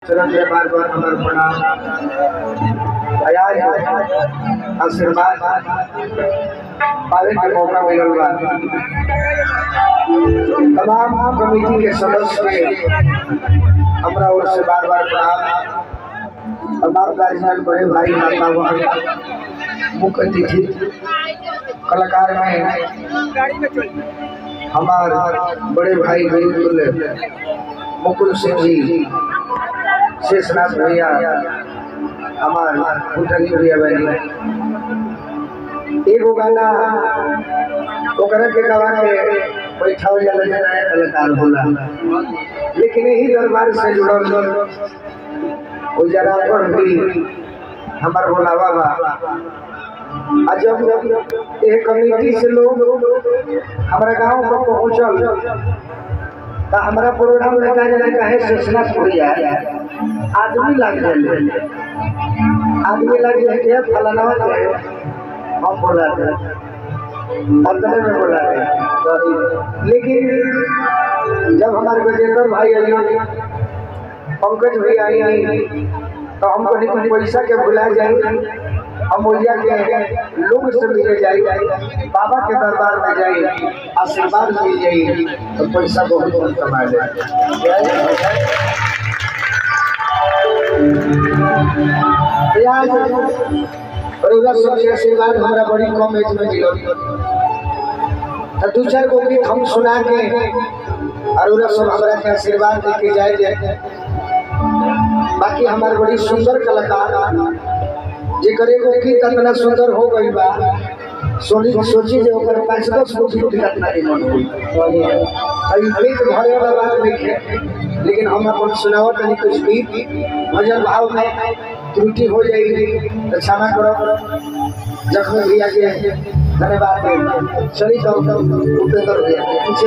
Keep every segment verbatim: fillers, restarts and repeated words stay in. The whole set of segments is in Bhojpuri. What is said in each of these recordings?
चरण में बार बार हमारे प्रणाम आशीर्वाद पावे के मौका मिलल बा। तमाम कमेटी के सदस्य के हमरा ओर से बार बार प्रणाम। तमाम गार्जियन बड़े भाई माता बहन मुख्य अतिथि कलाकार में हमारे बड़े भाई गुरुकुल मुकुल सिंह जी, शेषनाथ भैया, हमार भूटानी भैया बहनी एगो गाना ओकरा के गवा के बैठाओ जाला नया कलाकार होला, लेकिन यही दरबार से जुड़ल ओ जरा पर भी हमार बोलावा बा। आज जब ये कमेटी से लोग हमारा गांव पर पहुंचल तो हमारा प्रोग्राम लगा जाए कहे शेषनाथ भैया आदमी लग जाए आदमी लग जाए फलाना हम बोला थे अंदर में बोला थे। लेकिन जब हमारे गजेंद्र भाई आई पंकज भैया आई तो हमको नहीं पैसा के बुला जाए हम भैया के लोग से मिले जाए बाबा के दरबार में जाए आशीर्वाद मिल जाए तो पैसा बहुत बहुत कमा ले। आशीर्वाद हमारा बड़ी कम एज में मिलो तो दो चार गो गीत हम सुना के और सब हमारा के आशीर्वाद देके जाए जाए। बाकी हमारे बड़ी सुंदर कलाकार जेकर एगो गीत इतना सुंदर हो गई बा सोनी सोची जे ओकर पाँच दस गो गीत कितना मन होई अभी गीत भरे वाला बात नहीं है। लेकिन हम अपन सुनावत नहीं कुछ गीत भजन भाव में त्रुटि हो जाएगी तो क्षमा करो। जख्म भैया के धन्यवाद चली तो उपेंद्र भैया पीछे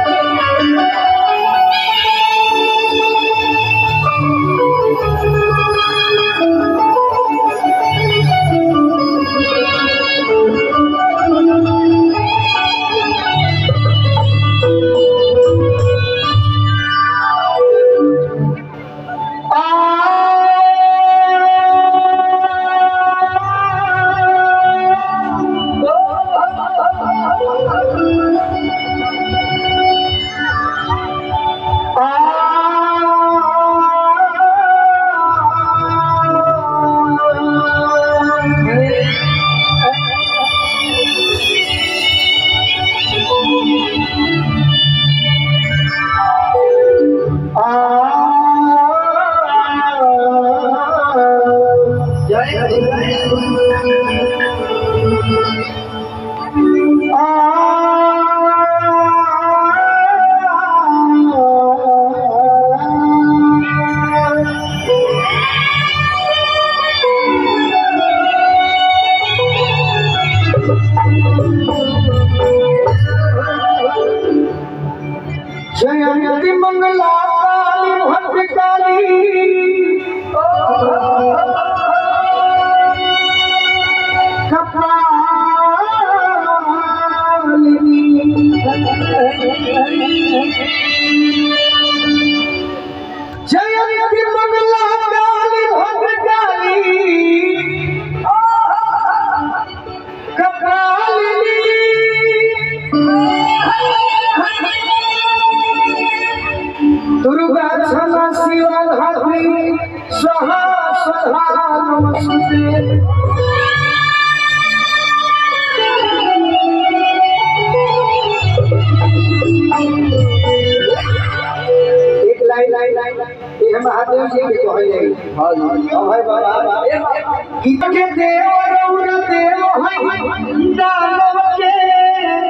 जयंती मंगला काली भद्रकाली कपालिनी जयंती मंगला काली भद्रकाली कपालिनी दुर्गा क्षमा शिवा धात्री स्वाहा स्वाहा नमस्ते। एक लाइन लाइन लाइन ये महादेव जी के कहे जाई हां भाई बाबा गीत के देव रौर देव है दानव के